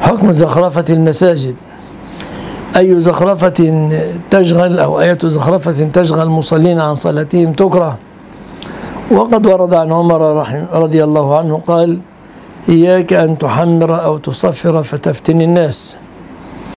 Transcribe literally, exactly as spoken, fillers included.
حكم زخرفة المساجد. أي زخرفة تشغل أو أية زخرفة تشغل المصلين عن صلاتهم تكره. وقد ورد عن عمر رضي الله عنه قال: إياك أن تحمر أو تصفر فتفتن الناس.